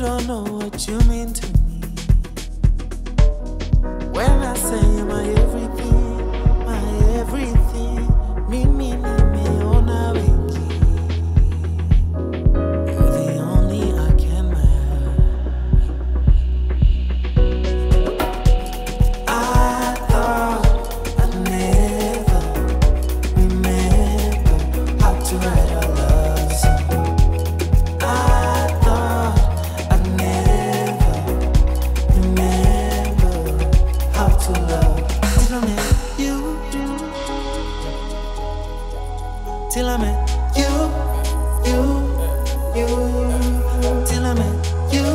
don't know what you mean to me. When I say my everything, me, on a wiki. You're the only I can match. I thought I'd never remember how to write a love song. I thought I'd never remember how to love. Till I met you. Till I met you. Till I met you.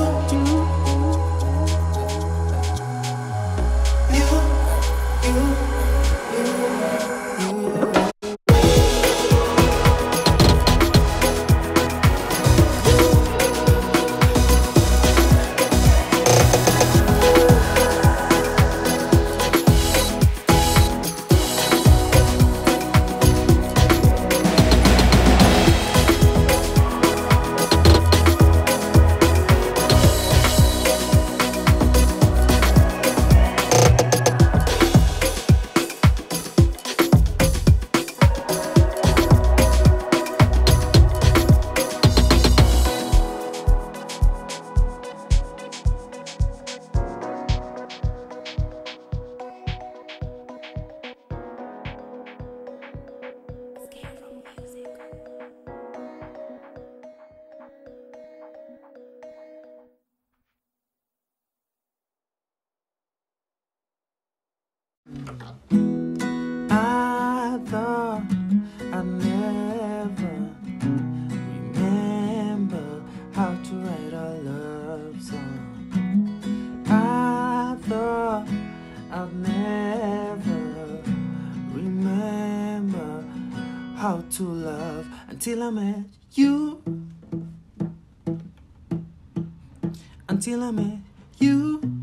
I thought I'd never remember how to write a love song. I thought I'd never remember how to love until I met you. Until I met you.